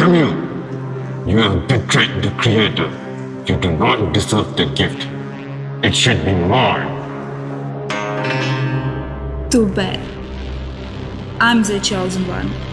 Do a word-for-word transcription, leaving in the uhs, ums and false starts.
Damn you! You have betrayed the Creator. You do not deserve the gift. It should be mine. Too bad. I'm the chosen one.